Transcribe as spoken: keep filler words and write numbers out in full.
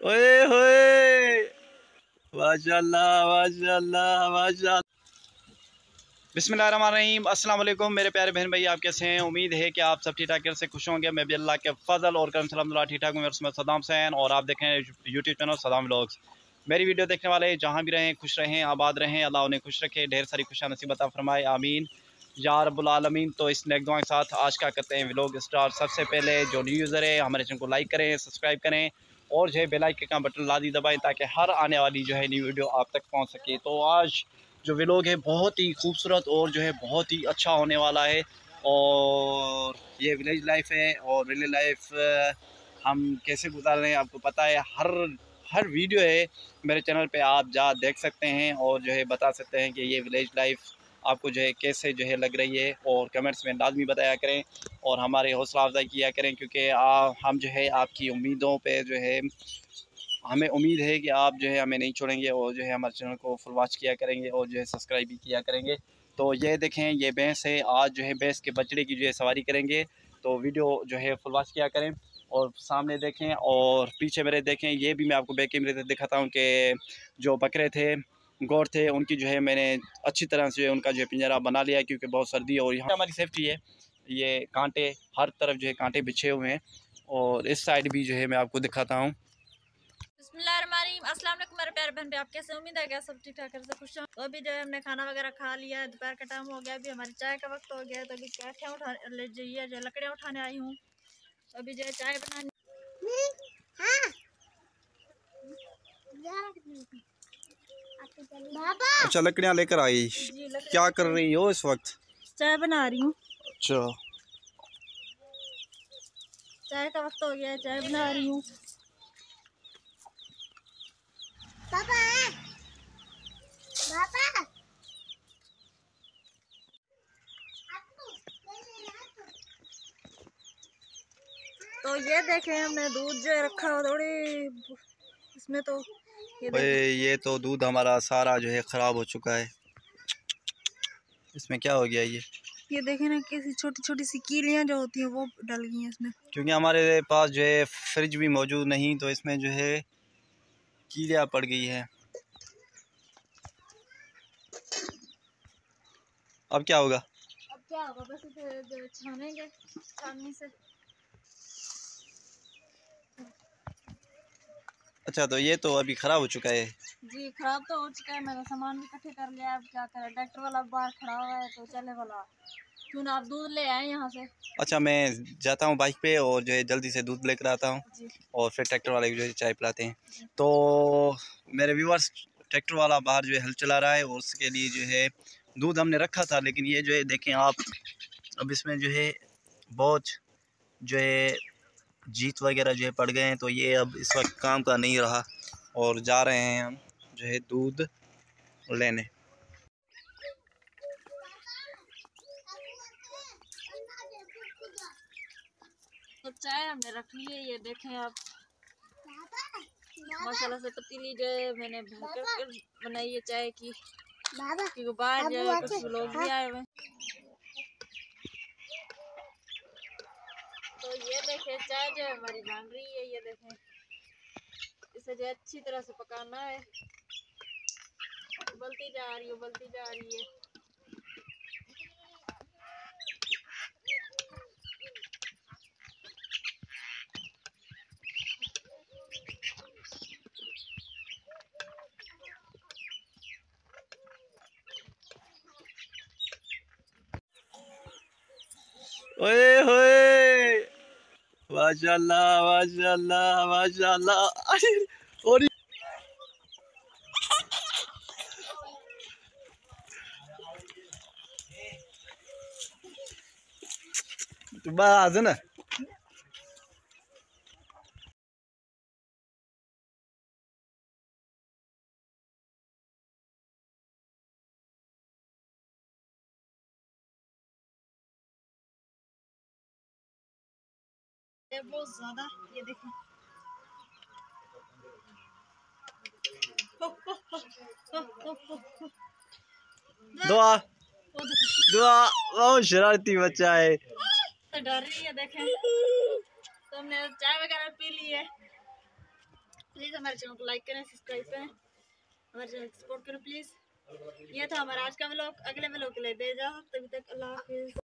ओए होए, माशाल्लाह माशाल्लाह माशाल्लाह। बिस्मिल्लाहिर्रहमानिर्रहीम, अस्सलाम वालेकुम मेरे प्यारे बहन भाई, आप कैसे हैं? उम्मीद है कि आप सब ठीक ठाक से खुश होंगे। मैं भी अल्लाह के फजल और करम से अल्हम्दुलिल्लाह ठीक ठाक हूँ। मेरा सदाम सैन और आप देखें यूट्यूब चैनल सदाम व्लॉग्स। मेरी वीडियो देखने वाले जहाँ भी रहें खुश रहें, आबाद रहें, अल्लाह उन्हें खुश रखे, ढेर सारी खुशियाँ नसीब अता फरमाए, आमीन या रब्बुल आलमीन। तो इस नेक दुआ के साथ आज का करते हैं व्लॉग स्टार्ट। सबसे पहले जो न्यू यूज़र है हमारे चैनल को लाइक करें, सब्सक्राइब करें और जो है बेल आइकन का बटन लादी दबाएं ताकि हर आने वाली जो है न्यू वीडियो आप तक पहुंच सके। तो आज जो व्लॉग है बहुत ही खूबसूरत और जो है बहुत ही अच्छा होने वाला है। और ये विलेज लाइफ है और विलेज लाइफ हम कैसे गुजार रहे हैं आपको पता है। हर हर वीडियो है मेरे चैनल पे आप जा देख सकते हैं और जो है बता सकते हैं कि ये विलेज लाइफ आपको जो है कैसे जो है लग रही है। और कमेंट्स में लाजमी बताया करें और हमारे हौसला अफजाई किया करें, क्योंकि हम जो है आपकी उम्मीदों पे जो है हमें उम्मीद है कि आप जो है हमें नहीं छोड़ेंगे और जो है हमारे चैनल को फुल वॉच किया करेंगे और जो है सब्सक्राइब भी किया करेंगे। तो ये देखें ये भैंस है, आज जो है भैंस के बछड़े की जो है सवारी करेंगे। तो वीडियो जो है फुल वॉच किया करें और सामने देखें और पीछे मेरे देखें। ये भी मैं आपको बैक कैमरे से दिखाता हूँ कि जो बकरे थे गौर थे उनकी जो है मैंने अच्छी तरह से उनका जो है पिंजरा बना लिया है, क्योंकि बहुत सर्दी है और यहाँ हमारी सेफ्टी है। ये कांटे हर तरफ जो है कांटे बिछे हुए हैं और इस साइड भी जो है मैं आपको दिखाता हूँ। बिस्मिल्लाहिर्रहमानिर्रहीम, अस्सलाम वालेकुम मेरे प्यारे बहन पे, आप कैसे? उम्मीद है क्या सब ठीक ठाक से खुश हैं। तो अभी जो है हमने खाना वगैरह खा लिया है, दोपहर का टाइम हो गया, अभी हमारी चाय का वक्त हो गया है। तो अभी कैठियाँ उठा ले जाइए, जो लकड़ियाँ उठाने आई हूँ। तो अभी जो है चाय बनानी। अच्छा लकड़ियाँ लेकर आई, क्या कर रही हो इस वक्त? चाय बना रही हूँ। अच्छा चाय का वक्त हो गया है, चाय बना रही हूँ। पापा पापा तो ये देखें हमने दूध जो है रखा हो थोड़ी इसमें। तो ये, ये तो दूध हमारा सारा जो है ख़राब हो चुका है। इसमें क्या हो गया? ये ये देखें ना कैसी छोटी छोटी सी कीलियाँ जो होती हैं वो डल गई हैं इसमें, क्योंकि हमारे पास जो है फ्रिज भी मौजूद नहीं, तो इसमें जो है कीलियाँ पड़ गई है। अब क्या होगा? अब क्या होगा, बस इसे छानेंगे छाननी से। अच्छा तो ये तो अभी ख़राब हो चुका है। जी ख़राब तो हो चुका है, मैंने सामान भी इकट्ठे कर लिया। अब क्या करें, ट्रैक्टर वाला बाहर खड़ा हुआ है तो चले वाला क्यों ना आप दूध ले आए यहाँ से। अच्छा मैं जाता हूँ बाइक पे और जो है जल्दी से दूध लेकर आता हूँ और फिर ट्रैक्टर वाले को जो है चाय पिलाते हैं। तो मेरे व्यूअर्स ट्रैक्टर वाला बाहर जो है हल चला रहा है और उसके लिए जो है दूध हमने रखा था, लेकिन ये जो है देखें आप अब इसमें जो है बहुत जो है जीत वगैरह जो है पड़ गए हैं, तो ये अब इस वक्त काम का नहीं रहा और जा रहे हैं हम जो है दूध लेने। तो चाय हमने रख ली है, ये देखें आप माशाल्लाह से पतीली जो है मैंने भरकर बनाई है चाय की, क्योंकि बाहर जो है कुछ लोग भी आए हुए। तो ये देखें चाय जो है हमारी बन रही है, ये देखें इसे जो अच्छी तरह से पकाना है। उबलती जा रही है उबलती जा रही है। ओए होए, माशाल्लाह माशाल्लाह माशाल्लाह। और बाज ना ये बहुत ज्यादा, ये देखो दुआ दुआ, बहुत शरारती बच्चा है। तो डर रही है देखें। तो हमने चाय वगैरह पी ली है। फ्रिज प्लीज़ हमारे चैनल को लाइक करें, सब्सक्राइब करें, हमारे चैनल को सपोर्ट करें प्लीज़। ये था हमारा आज का व्लॉग। अगले व्लॉग के लिए दे जाओ, तभी तक अल्लाह हाफिज़।